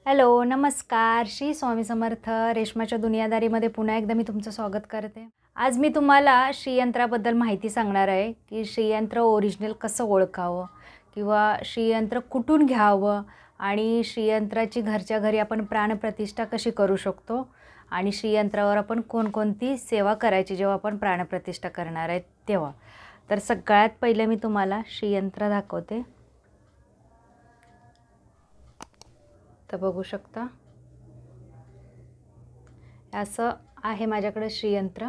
Hello, नमस्कार. श्री स्वामी समर्थ. रेश्माच्या दुनियादारीमध्ये पुन्हा एकदा मी तुमचं स्वागत करते. आज मी तुम्हाला श्रीयंत्राबद्दल माहिती सांगणार आहे की श्रीयंत्र ओरिजिनल कसं ओळखावं किंवा श्रीयंत्र कुठून घ्यावं आणि श्रीयंत्राची घरच्या घरी आपण प्राणप्रतिष्ठा कशी करू शकतो आणि श्रीयंत्रावर आपण कोणकोणती सेवा करायची जेव्हा आपण प्राणप्रतिष्ठा करणार आहे तेव्हा. तर सगळ्यात पहिले मी तुम्हाला श्रीयंत्र दाखवते. तर बघू शकता असं आहे माझ्याकडे श्रीयंत्र.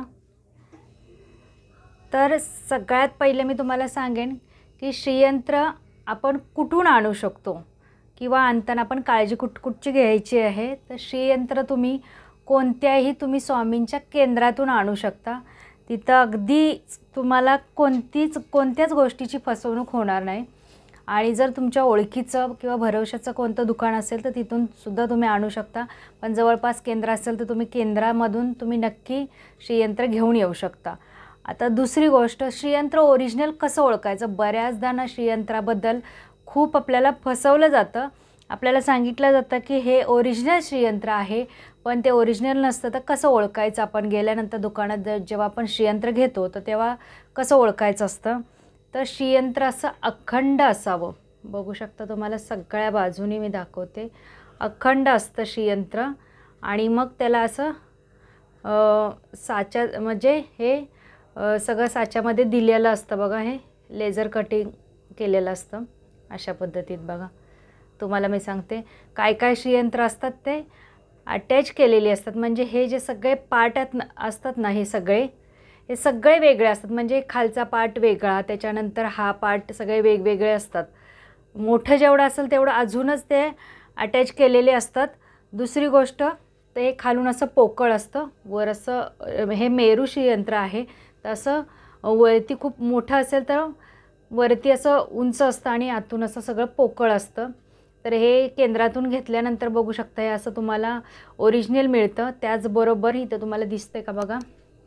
तर सगळ्यात पहिले मी तुम्हाला सांगेन की श्रीयंत्र आपण कुठून आणू शकतो किंवा आणताना आपण काळजी कुठची घ्यायची आहे. तर श्रीयंत्र तुम्ही तुम्ही स्वामींच्या केंद्रातून आणू शकता. तिथं अगदी तुम्हाला कोणत्याच गोष्टीची फसवणूक होणार नाही. आणि जर तुमच्या ओळखीचं किंवा भरवशाचं कोणतं दुकान असेल तर तिथून सुद्धा तुम्ही आणू शकता. पण जवळपास केंद्र असेल तर तुम्ही केंद्रामधून तुम्ही नक्की श्रीयंत्र घेऊन येऊ शकता. आता दुसरी गोष्ट, श्रीयंत्र ओरिजिनल कसं ओळखायचं. बऱ्याचदा ना श्रीयंत्राबद्दल खूप आपल्याला फसवलं जातं. आपल्याला सांगितलं जातं की हे ओरिजिनल श्रीयंत्र आहे, पण ते ओरिजिनल नसतं. तर कसं ओळखायचं आपण गेल्यानंतर दुकानात जेव्हा आपण श्रीयंत्र घेतो तर तेव्हा कसं ओळखायचं असतं. तर श्रीयंत्र असं अखंड असावं. बघू शकता तुम्हाला सगळ्या बाजूनी मी दाखवते. अखंड असतं श्रीयंत्र आणि मग त्याला असं साच्या म्हणजे हे सगळं साच्यामध्ये दिलेलं असतं बघा. हे लेझर कटिंग केलेलं असतं अशा पद्धतीत. बघा तुम्हाला मी सांगते काय काय श्रीयंत्र असतात ते अटॅच केलेली असतात. म्हणजे हे जे सगळे पार्ट असतात ना हे सगळे वेगळे असतात. म्हणजे खालचा पार्ट वेगळा, त्याच्यानंतर हा पार्ट सगळे वेगवेगळे असतात. मोठं जेवढं असेल तेवढं अजूनच ते अटॅच केलेले असतात. दुसरी गोष्ट ते खालून असं पोकळ असतं, वर असं हे मेरू श्रीयंत्र आहे. तर असं वरती खूप मोठं असेल तर वरती असं उंच असतं आणि आतून असं सगळं पोकळ असतं. तर हे केंद्रातून घेतल्यानंतर बघू शकता हे असं तुम्हाला ओरिजिनल मिळतं. त्याचबरोबर इथं तुम्हाला दिसतंय का बघा,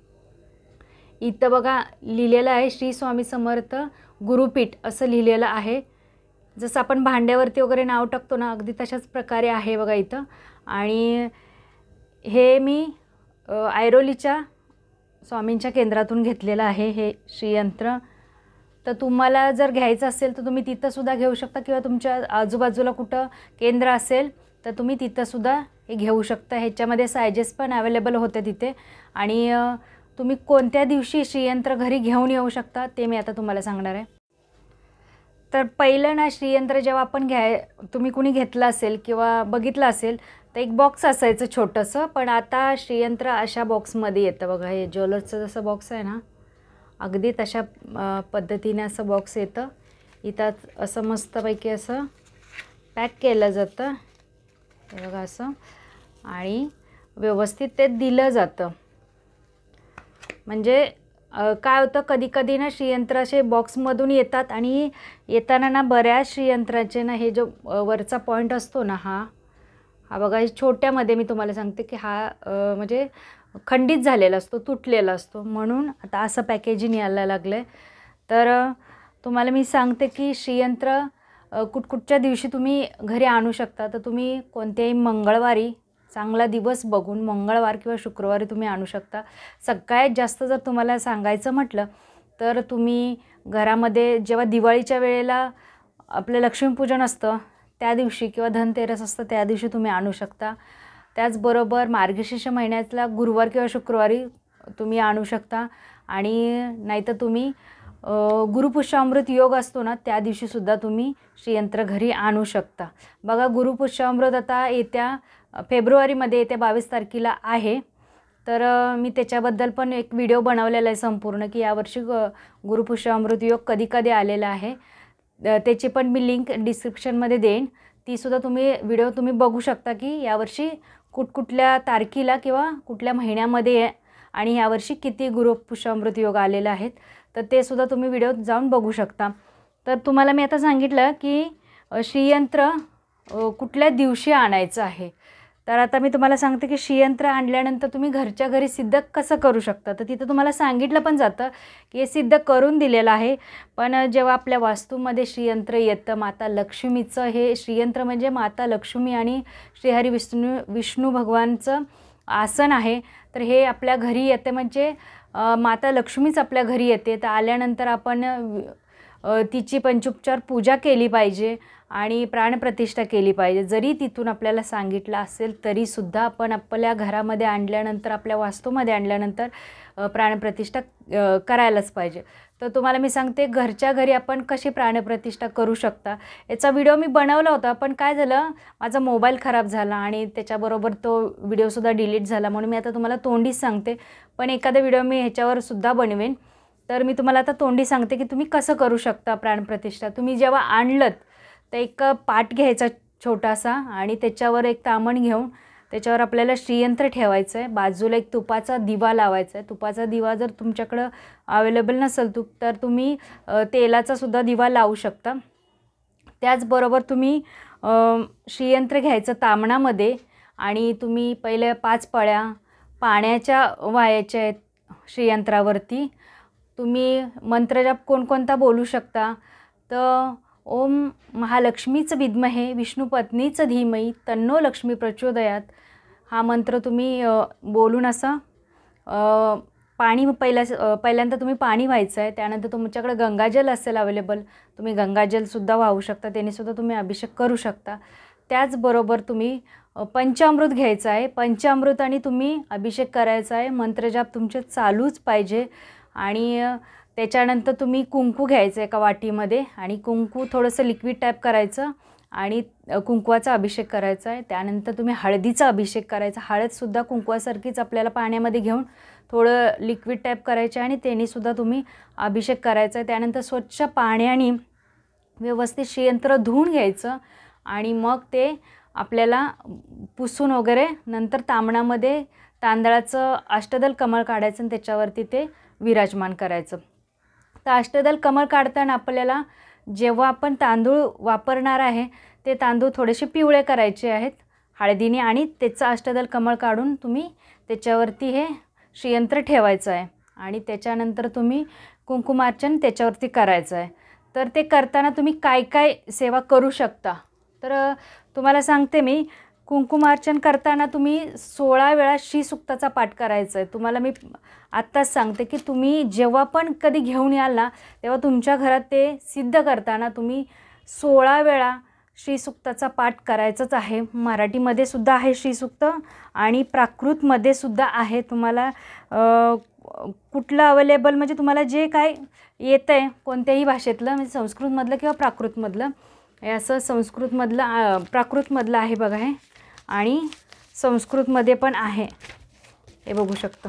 इथं बघा लिहिलेलं आहे श्री स्वामी समर्थ गुरुपीठ असं लिहिलेलं आहे. जसं आपण भांड्यावरती वगैरे नाव टाकतो ना, अगदी तशाच प्रकारे आहे बघा इथं. आणि हे मी ऐरोलीच्या स्वामींच्या केंद्रातून घेतलेलं आहे हे श्रीयंत्र. तर तुम्हाला जर घ्यायचं असेल तर तुम्ही तिथंसुद्धा घेऊ शकता किंवा तुमच्या आजूबाजूला कुठं केंद्र असेल तर तुम्ही तिथंसुद्धा हे घेऊ शकता. ह्याच्यामध्ये सायजेस पण अवेलेबल होते तिथे. आणि तुम्ही कोणत्या दिवशी श्रीयंत्र घरी घेऊन येऊ शकता ते मी आता तुम्हाला सांगणार आहे. तर पहिलं ना श्रीयंत्र जेव्हा आपण तुम्ही कुणी घेतलं असेल किंवा बघितलं असेल तर एक बॉक्स असायचं छोटंसं. पण आता श्रीयंत्र अशा बॉक्समध्ये येतं बघा. हे ज्वेलर्सचं जसं बॉक्स आहे ना अगदी तशा पद्धतीने असं बॉक्स येतं. इथं असं मस्तपैकी असं पॅक केलं जातं हे बघा असं. आणि व्यवस्थित ते दिलं जातं. म्हणजे काय होतं कधी ना श्रीयंत्र असे बॉक्समधून येतात आणि येताना ना बऱ्याच श्रीयंत्राचे ना हे जो वरचा पॉईंट असतो ना हा बघा छोट्यामध्ये मी तुम्हाला सांगते की हा म्हणजे खंडित झालेला असतो, तुटलेला असतो. म्हणून आता असं पॅकेजिंग यायला लागलं आहे. तर तुम्हाला मी सांगते की श्रीयंत्र कुठच्या दिवशी तुम्ही घरी आणू शकता. तर तुम्ही कोणत्याही मंगळवारी चांगला दिवस बघून मंगळवार किंवा शुक्रवारी तुम्ही आणू शकता. सगळ्यात जास्त जर तुम्हाला सांगायचं म्हटलं तर तुम्ही घरामध्ये जेव्हा दिवाळीच्या वेळेला आपलं लक्ष्मीपूजन असतं त्या दिवशी किंवा धनतेरस असतं त्या दिवशी तुम्ही आणू शकता. त्याचबरोबर मार्गशीर्ष महिन्यातला गुरुवार किंवा शुक्रवारी तुम्ही आणू शकता. आणि नाहीतर तुम्ही गुरुपुष्यामृत योग असतो ना त्या दिवशीसुद्धा तुम्ही श्रीयंत्र घरी आणू शकता. बघा गुरुपुष्यामृत आता येत्या फेब्रुवारीमध्ये येत्या 22 तारखेला आहे. तर मी त्याच्याबद्दल पण एक व्हिडिओ बनवलेला आहे संपूर्ण की यावर्षी गुरुपुष्यामृत योग कधी कधी आलेला आहे. त्याची पण मी लिंक डिस्क्रिप्शनमध्ये देईन. तीसुद्धा व्हिडिओ तुम्ही बघू शकता की यावर्षी कुठल्या तारखेला किंवा कुठल्या महिन्यामध्ये आणि यावर्षी किती गुरुपुष्यामृत योग आलेले आहेत. तर ते सुद्धा तुम्ही व्हिडिओ जाऊन बघू शकता. तर तुम्हाला मी आता सांगितलं की श्रीयंत्र कुठल्या दिवशी आणायचं आहे. तर आता मी तुम्हाला सांगते की श्रीयंत्र आणल्यानंतर तुम्ही घरच्या घरी सिद्ध कसं करू शकता. तर तिथं तुम्हाला सांगितलं पण जातं की हे सिद्ध करून दिलेलं आहे. पण जेव्हा आपल्या वास्तूमध्ये श्रीयंत्र येतं, माता लक्ष्मीचं हे श्रीयंत्र म्हणजे माता लक्ष्मी आणि श्रीहरी विष्णू भगवानचं आसन आहे. तर हे आपल्या घरी येते म्हणजे माता लक्ष्मीच आपल्या घरी येते. तर आल्यानंतर आपण तिची पंचोपचार पूजा केली पाहिजे आणि प्राणप्रतिष्ठा केली पाहिजे. जरी तिथून आपल्याला सांगितलं असेल तरीसुद्धा आपण आपल्या घरामध्ये आणल्यानंतर, आपल्या वास्तूमध्ये आणल्यानंतर प्राणप्रतिष्ठा करायलाच पाहिजे. तर तुम्हाला मी सांगते घरच्या घरी आपण कशी प्राणप्रतिष्ठा करू शकता. याचा व्हिडिओ मी बनवला होता, पण काय झालं, माझा मोबाईल खराब झाला आणि त्याच्याबरोबर तो व्हिडिओसुद्धा डिलीट झाला. म्हणून मी आता तुम्हाला तोंडीच सांगते. पण एखादा व्हिडिओ मी ह्याच्यावर सुद्धा बनवेन. तर मी तुम्हाला आता तोंडी सांगते की तुम्ही कसं करू शकता प्राणप्रतिष्ठा. तुम्ही जेव्हा आणलंत तर एक पाट घ्यायचा छोटासा आणि त्याच्यावर एक तामण घेऊन त्याच्यावर आपल्याला श्रीयंत्र ठेवायचं आहे. बाजूला एक तुपाचा दिवा लावायचा आहे. तुपाचा दिवा जर तुमच्याकडं अवेलेबल नसेल तूप, तर तुम्ही तेलाचा सुद्धा दिवा लावू शकता. त्याचबरोबर तुम्ही श्रीयंत्र घ्यायचं तामणामध्ये आणि तुम्ही पहिले 5 पळ्या पाण्याच्या वाहायच्या आहेत श्रीयंत्रावरती. तुम्ही मंत्रजाप कोणकोणता बोलू शकता. तर ओम महालक्ष्मीचं विद्महे विष्णुपत्नीचं धीमही तन्नो लक्ष्मी प्रचोदयात हा मंत्र तुम्ही बोलून असं पाणी पहिल्यांदा तुम्ही पाणी व्हायचं आहे. त्यानंतर तुमच्याकडे गंगाजल असेल अवेलेबल, तुम्ही गंगाजलसुद्धा वाहू शकता. त्यानेसुद्धा तुम्ही अभिषेक करू शकता. त्याचबरोबर तुम्ही पंचामृत घ्यायचं आहे. पंचामृताने तुम्ही अभिषेक करायचा आहे. मंत्रजाप तुमचे चालूच पाहिजे. आणि त्याच्यानंतर तुम्ही कुंकू घ्यायचं एका वाटीमध्ये आणि कुंकू थोडंसं लिक्विड टाईप करायचं आणि कुंकवाचा अभिषेक करायचा आहे. त्यानंतर तुम्ही हळदीचा अभिषेक करायचा. हळदसुद्धा कुंकवासारखीच आपल्याला पाण्यामध्ये घेऊन थोडं लिक्विड टाईप करायचे आणि त्यानेसुद्धा तुम्ही अभिषेक करायचा आहे. त्यानंतर स्वच्छ पाण्याने व्यवस्थित श्रीयंत्र धुवून घ्यायचं आणि मग ते आपल्याला पुसून वगैरे नंतर तामणामध्ये तांदळाचं अष्टदल कमळ काढायचं आणि त्याच्यावरती ते विराजमान करायचं. तर अष्टदल कमळ काढताना आपल्याला जेव्हा आपण तांदूळ वापरणार आहे ते तांदूळ थोडेसे पिवळे करायचे आहेत हळदीने आणि त्याचं अष्टदल कमळ काढून तुम्ही त्याच्यावरती हे श्रीयंत्र ठेवायचं आहे आणि त्याच्यानंतर तुम्ही कुंकुमार्चन त्याच्यावरती करायचं आहे. तर ते करताना तुम्ही काय काय सेवा करू शकता. तर तुम्हाला सांगते मी, कुंकुमार्चन करताना तुम्ही 16 वेळा श्रीसूक्ताचा पाठ करायचा आहे. तुम्हाला मी आत्ताच सांगते की तुम्ही जेव्हा पण कधी घेऊन याल ना, तेव्हा तुमच्या घरात ते सिद्ध करताना तुम्ही 16 वेळा श्रीसूक्ताचा पाठ करायचंच आहे. मराठीमध्ये सुद्धा आहे श्रीसूक्त आणि प्राकृतमध्ये सुद्धा आहे. तुम्हाला कुठलं अवेलेबल म्हणजे तुम्हाला जे काय येतं आहे कोणत्याही भाषेतलं, म्हणजे संस्कृतमधलं किंवा प्राकृतमधलं, हे असं संस्कृतमधलं प्राकृतमधलं आहे बघा हे, आणि संस्कृतमध्ये पण आहे, हे बघू शकता.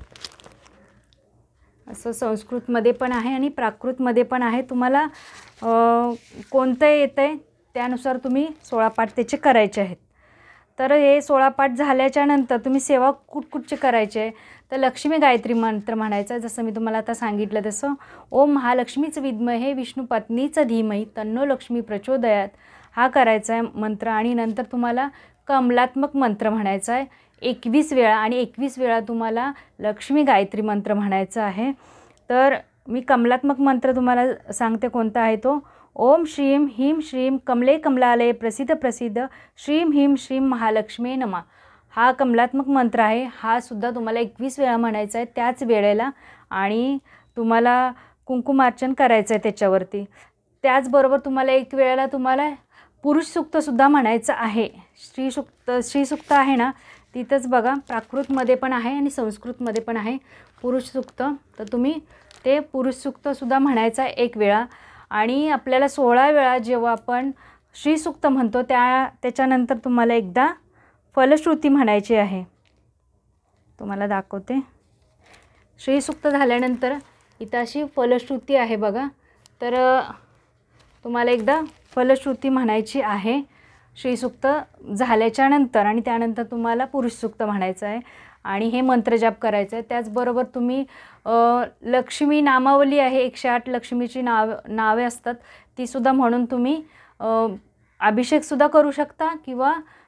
असं संस्कृतमध्ये पण आहे आणि प्राकृतमध्ये पण आहे. तुम्हाला कोणतं येतं आहे त्यानुसार तुम्ही 16 पाठ त्याचे करायचे आहेत. तर हे 16 पाठ झाल्याच्या नंतर तुम्ही सेवा कुठकुठचे करायचे आहे. तर लक्ष्मी गायत्री मंत्र म्हणायचा, जसं मी तुम्हाला आता सांगितलं तसं. ओम महालक्ष्मीचं विद्महे विष्णुपत्नीचं धीमही तन्नो लक्ष्मी प्रचोदयात हा करायचा आहे मंत्र. आणि नंतर तुम्हाला कमलात्मक मंत्र म्हणायचा आहे 21 वेळा आणि 21 वेळा तुम्हाला लक्ष्मी गायत्री मंत्र म्हणायचा आहे. तर मी कमलात्मक मंत्र तुम्हाला सांगते कोणता आहे तो. ओम श्रीम ह्रीं श्रीं कमले कमलालय प्रसिद्ध प्रसिद्ध श्रीं ह्रीं श्रीं महालक्ष्मी नमः हा कमलात्मक मंत्र आहे. हा सुद्धा तुम्हाला 21 वेळा म्हणायचा आहे त्याच वेळेला आणि तुम्हाला कुंकुमार्चन करायचं आहे त्याच्यावरती. त्याचबरोबर तुम्हाला एक वेळेला तुम्हाला पुरुष सूक्तसुद्धा म्हणायचं आहे. श्रीसूक्त आहे ना, तिथंच बघा प्राकृतमध्ये पण आहे आणि संस्कृतमध्ये पण आहे पुरुष सूक्त. तर तुम्ही ते पुरुष सूक्तसुद्धा म्हणायचं आहे एक वेळा. आणि आपल्याला 16 वेळा जेव्हा आपण श्रीसूक्त म्हणतो त्याच्यानंतर तुम्हाला एकदा फलश्रुती म्हणायची आहे. तुम्हाला दाखवते. श्रीसूक्त झाल्यानंतर इथं अशी फलश्रुती आहे बघा. तर तुम्हाला एकदा फलश्रुती म्हणायची आहे श्रीसूक्त झाल्याच्या नंतर आणि त्यानंतर तुम्हाला पुरुष सूक्त म्हणायचं आहे आणि हे मंत्रजाप करायचं आहे. त्याचबरोबर तुम्ही लक्ष्मी नामावली आहे 108 लक्ष्मीची नावे असतात तीसुद्धा म्हणून तुम्ही अभिषेकसुद्धा करू शकता किंवा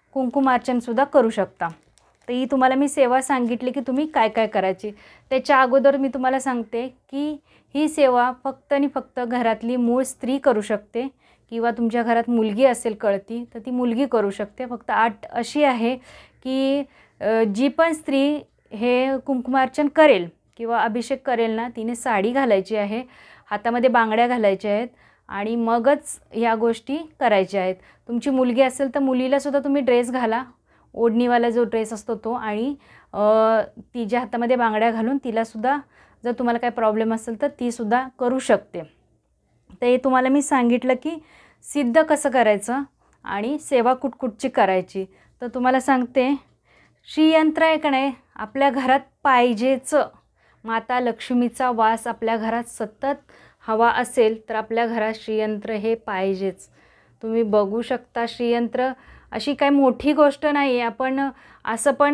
कुंकुमार्चनसुद्धा करू शकता. तर ही तुम्हाला मी सेवा सांगितली की तुम्ही काय काय करायची. त्याच्या अगोदर मी तुम्हाला सांगते की ही सेवा फक्त आणि फक्त घरातली मूळ स्त्री करू शकते किंवा तुमच्या घरात मुलगी असेल कळती तर ती मुलगी करू शकते. फक्त अट अशी आहे की जी पण स्त्री हे कुंकुमार्चन करेल किंवा अभिषेक करेल ना, तिने साडी घालायची आहे, हातामध्ये बांगड्या घालायच्या आहेत आणि मगच ह्या गोष्टी करायच्या आहेत. तुमची मुलगी असेल तर मुलीलासुद्धा तुम्ही ड्रेस घाला, ओढणीवाला जो ड्रेस असतो तो, आणि तिच्या हातामध्ये बांगड्या घालून तिलासुद्धा जर तुम्हाला काही प्रॉब्लेम असेल तर तीसुद्धा करू शकते. तर हे तुम्हाला मी सांगितलं की सिद्ध कसं करायचं आणि सेवा कुठकुठची करायची. तर तुम्हाला सांगते, श्रीयंत्र आहे का नाही आपल्या घरात पाहिजेच. माता लक्ष्मीचा वास आपल्या घरात सतत हवा असेल तर आपल्या घरात श्रीयंत्र हे पाहिजेच. तुम्ही बघू शकता, श्रीयंत्र अशी काही मोठी गोष्ट नाही आहे. आपण असं पण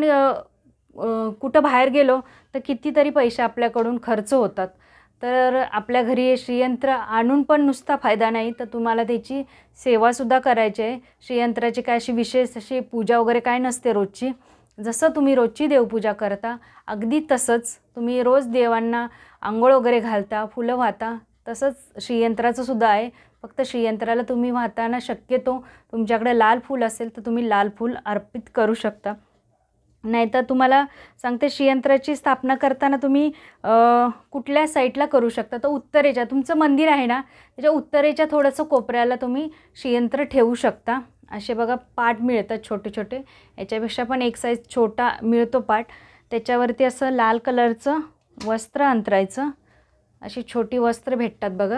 कुठं बाहेर गेलो तर कितीतरी पैसे आपल्याकडून खर्च होतात. तर आपल्या घरी श्रीयंत्र आणून पण नुसता फायदा नाही, तर तुम्हाला त्याची सेवासुद्धा करायची आहे. श्रीयंत्राची काय अशी विशेष अशी पूजा वगैरे काय नसते रोजची. जसं तुम्ही रोजची देवपूजा करता अगदी तसंच तुम्ही रोज देवांना अंघोळ वगैरे घालता, फुलं वाहता, तसंच श्रीयंत्राचं सुद्धा आहे. फक्त श्रीयंत्राला तुम्ही वाहताना शक्यतो तुमच्याकडे लाल फूल असेल तर तुम्ही लाल फूल अर्पित करू शकता. नाहीतर तुम्हाला सांगते, श्रीयंत्राची स्थापना करताना तुम्ही कुठल्या साईडला करू शकता, तर उत्तरेच्या, तुमचं मंदिर आहे ना त्याच्या उत्तरेच्या थोडंसं कोपऱ्याला तुम्ही श्रीयंत्र ठेवू शकता. असे बघा पाट मिळतात छोटे छोटे, याच्यापेक्षा पण एक साईज छोटा मिळतो पाट. त्याच्यावरती असं लाल कलरचं वस्त्र अंतरायचं. अशी छोटी वस्त्र भेटतात बघा,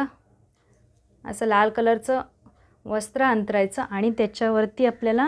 असं लाल कलरचं वस्त्र अंतरायचं आणि त्याच्यावरती आपल्याला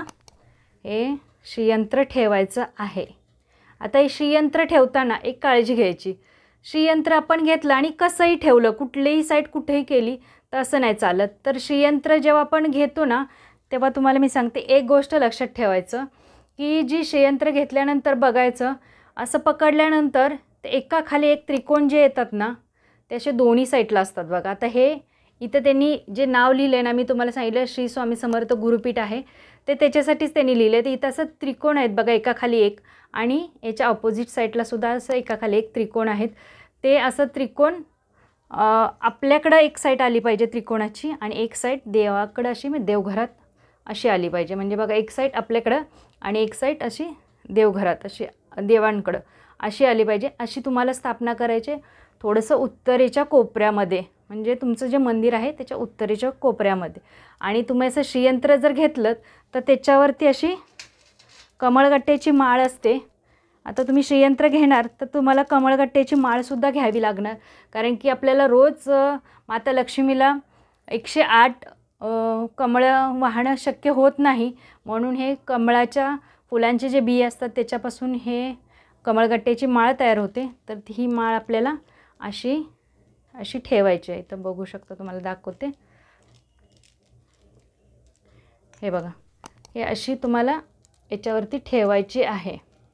हे श्रीयंत्र ठेवायचं आहे. आता हे श्रीयंत्र ठेवताना एक काळजी घ्यायची. श्रीयंत्र आपण घेतलं आणि कसंही ठेवलं, कुठलीही साईड कुठेही केली तर असं नाही चालत. तर श्रीयंत्र जेव्हा आपण घेतो ना तेव्हा तुम्हाला मी सांगते एक गोष्ट लक्षात ठेवायचं की जी श्रीयंत्र घेतल्यानंतर बघायचं, असं पकडल्यानंतर ते एकाखाली एक त्रिकोण जे येतात ना ते असे दोन्ही साईडला असतात बघा. आता हे इथं त्यांनी जे नाव लिहिलं आहे ना, मी तुम्हाला सांगितलं श्री स्वामी समर्थ गुरुपीठ आहे, ते त्याच्यासाठीच त्यांनी लिहिलं आहे. तर इथं असं त्रिकोण आहेत बघा, एकाखाली एक, आणि याच्या ऑपोजिट साईडलासुद्धा असं एकाखाली एक त्रिकोण आहेत. ते असं त्रिकोण आपल्याकडं एक साईड आली पाहिजे त्रिकोणाची आणि एक साईड देवाकडं अशी, मी देवघरात अशी आली पाहिजे. म्हणजे बघा एक साईड आपल्याकडं आणि एक साईड अशी देवघरात अशी देवांकडं अशी आली पाहिजे. अशी तुम्हाला स्थापना करायची थोडंसं उत्तरेच्या कोपऱ्यामध्ये, म्हणजे तुमचं जे मंदिर आहे त्याच्या उत्तरेच्या कोपऱ्यामध्ये. आणि तुम्ही असं श्रीयंत्र जर घेतलं तर त्याच्यावरती अशी कमळगट्ट्याची माळ असते. आता तुम्ही श्रीयंत्र घेणार तर तुम्हाला कमळगट्ट्याची माळसुद्धा घ्यावी लागणार, कारण की आपल्याला रोज माता लक्ष्मीला 108 कमळं वाहणं शक्य होत नाही. म्हणून हे कमळाच्या फुलांचे जे बी असतात त्याच्यापासून हे कमळगट्ट्याची माळ तयार होते. तर ही माळ आपल्याला अशी ठेवायची आहे. तर बघू शकता, तुम्हाला दाखवते, हे बघा, हे अशी तुम्हाला याच्यावरती ठेवायची आहे,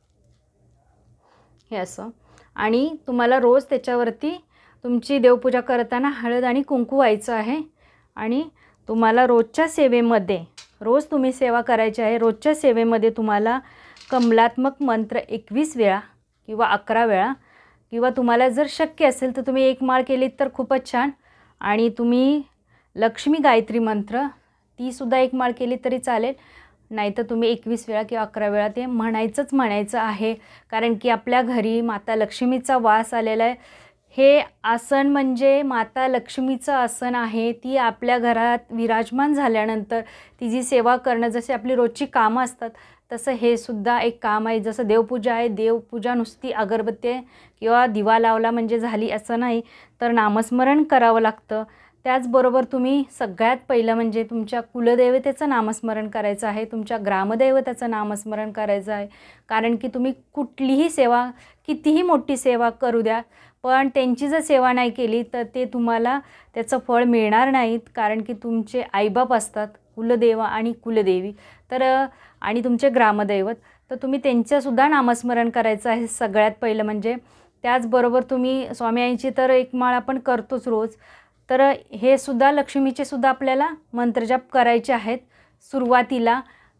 हे असं. आणि तुम्हाला रोज त्याच्यावरती तुमची देवपूजा करताना हळद आणि कुंकू व्हायचं आहे. आणि तुम्हाला रोजच्या सेवेमध्ये, रोज तुम्ही सेवा करायची आहे, रोजच्या सेवेमध्ये तुम्हाला कमलात्मक मंत्र 21 वेळा किंवा 11 वेळा, किंवा तुम्हाला जर शक्य असेल तर तुम्ही एक माळ केलीत तर खूपच छान. आणि तुम्ही लक्ष्मी गायत्री मंत्र तीसुद्धा एक माळ केली तरी चालेल. नाहीतर तुम्ही 21 वेळा किंवा 11 वेळा ते म्हणायचं आहे. कारण की आपल्या घरी माता लक्ष्मीचा वास आलेला आहे. हे आसन म्हणजे माता लक्ष्मीचं आसन आहे. ती आपल्या घरात विराजमान झाल्यानंतर तिची सेवा करणं, जसे आपली रोजची कामं असतात तसं हे सुद्धा एक काम आहे. जसं देवपूजा आहे, देवपूजा नुसती अगरबत्ती किंवा दिवा लावला म्हणजे झाली असं नाही, तर नामस्मरण करावं लागतं. त्याचबरोबर तुम्ही सगळ्यात पहिलं म्हणजे तुमच्या कुलदेवतेचं नामस्मरण करायचं आहे, तुमच्या ग्रामदैवताचं नामस्मरण करायचं आहे. कारण की तुम्ही कुठलीही सेवा, कितीही मोठी सेवा करू द्या, पण त्यांची जर सेवा नाही केली तर ते तुम्हाला त्याचं फळ मिळणार नाहीत. कारण की तुमचे आईबाप असतात, कुलदेव आणि कुलदेवी, तर आणि तुमचे ग्रामदैवत, तर तुम्ही त्यांचंसुद्धा नामस्मरण करायचं आहे सगळ्यात पहिलं म्हणजे. त्याचबरोबर तुम्ही स्वामी आईची तर एक माळ आपण करतोच रोज, तर हे सुद्धा लक्ष्मीचे सुद्धा आपल्याला मंत्रजप करायचे आहेत. सुरुवातीला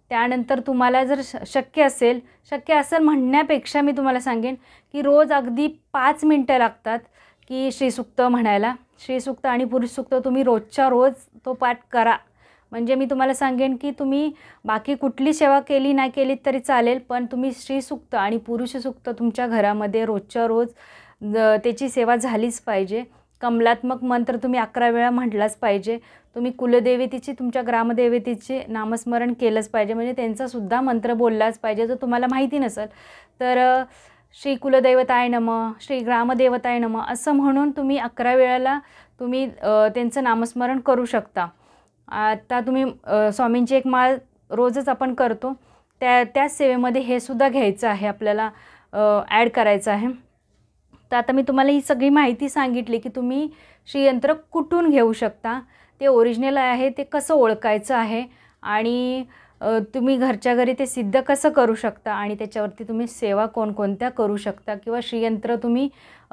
त्यानंतर तुम्हाला जर शक्य असेल म्हणण्यापेक्षा मी तुम्हाला सांगेन की रोज अगदी 5 मिनटं लागतात की श्रीसूक्त म्हणायला. श्रीसूक्त आणि पुरुषसूक्त तुम्ही रोजच्या रोज तो पाठ करा. म्हणजे मी तुम्हाला सांगेन की तुम्ही बाकी कुठली सेवा केली नाही केलीत तरी चालेल, पण तुम्ही श्रीसूक्त आणि पुरुषसूक्त तुमच्या घरामध्ये रोजच्या रोज त्याची सेवा झालीच पाहिजे. कमलात्मक मंत्र तुम्ही 11 वेळा म्हटलाच पाहिजे. तुम्ही कुलदेवतेची, तुमच्या ग्रामदेवतेचे नामस्मरण केलंच पाहिजे, म्हणजे त्यांचासुद्धा मंत्र बोललाच पाहिजे. जर तुम्हाला माहिती नसेल तर श्री कुलदैवताय नमः, श्री ग्रामदेवताय नमः असं म्हणून तुम्ही 11 वेळेला तुम्ही त्यांचं नामस्मरण करू शकता. आता तुम्ही स्वामींची एक माळ रोजच आपण करतो, त्याच सेवेमध्ये हे सुद्धा घ्यायचं आहे, आपल्याला ॲड करायचं आहे. तर आता मी तुम्हाला ही सगळी माहिती सांगितली की तुम्ही श्रीयंत्र कुठून घेऊ शकता, ते ओरिजिनल आहे ते कसं ओळखायचं आहे, आणि तुम्ही घरच्या घरी ते सिद्ध कसं करू शकता, आणि त्याच्यावरती तुम्ही सेवा कोणकोणत्या करू शकता, किंवा श्रीयंत्र तुम्ही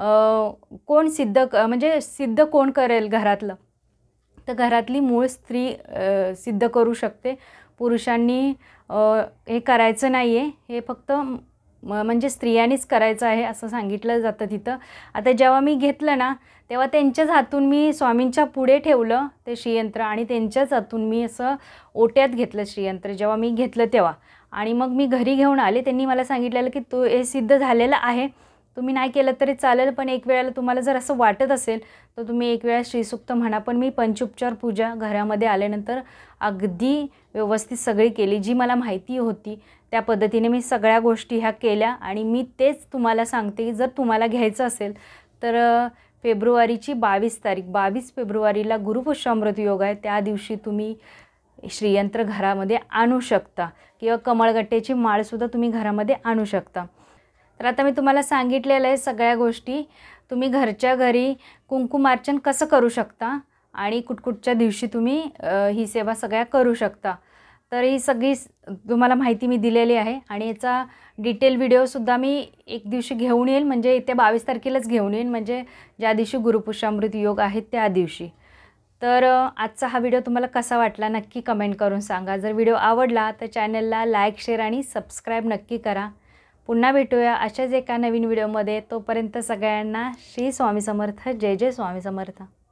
कोण सिद्ध कोण करेल घरातलं, तर घरातली मूळ स्त्री सिद्ध करू शकते. पुरुषांनी हे करायचं नाही आहे, हे फक्त म्हणजे स्त्रियांनीच करायचं आहे असं सांगितलं जातं तिथं. आता जेव्हा मी घेतलं ना, तेव्हा त्यांच्याच हातून मी स्वामींच्या पुढे ठेवलं ते श्रीयंत्र, आणि त्यांच्याच हातून मी असं ओट्यात घेतलं श्रीयंत्र जेव्हा मी घेतलं तेव्हा. आणि मग मी घरी घेऊन आले. त्यांनी मला सांगितलेलं की तो हे सिद्ध झालेलं आहे, तुम्ही नाही केलं तरी चालेल, पण एक वेळेला तुम्हाला जर असं वाटत असेल तर तुम्ही एक वेळा श्रीसूक्त म्हणा. पण मी पंचोपचार पूजा घरामध्ये आल्यानंतर अगदी व्यवस्थित सगळी केली, जी मला माहिती होती त्या पद्धतीने मी सगळ्या गोष्टी ह्या केल्या. आणि मी तेच तुम्हाला सांगते की जर तुम्हाला घ्यायचं असेल तर फेब्रुवारीची 22 फेब्रुवारीला गुरुपुष्यामृत योग आहे, त्या दिवशी तुम्ही श्रीयंत्र घरामध्ये आणू शकता, किंवा कमळगट्ट्याची माळसुद्धा तुम्ही घरामध्ये आणू शकता. तर आता मी तुम्हाला सांगितलेलं आहे सगळ्या गोष्टी. तुम्ही घरच्या घरी कुंकुमार्चन कसं करू शकता, आणि कुठकुठच्या दिवशी तुम्ही ही सेवा सगळ्या करू शकता. तर ही सगळी तुम्हाला माहिती मी दिलेली आहे, आणि याचा डिटेल व्हिडिओसुद्धा मी एक दिवशी घेऊन येईल, म्हणजे येत्या 22 तारखेलाच घेऊन येईन, म्हणजे ज्या दिवशी गुरुपुष्यामृत योग आहे त्या दिवशी. तर आजचा हा व्हिडिओ तुम्हाला कसा वाटला नक्की कमेंट करून सांगा. जर व्हिडिओ आवडला तर चॅनलला लाईक, शेअर आणि सबस्क्राईब नक्की करा. पुन्हा भेटूया अशाच एका नवीन व्हिडिओमध्ये. तोपर्यंत सगळ्यांना श्री स्वामी समर्थ. जय जय स्वामी समर्थ.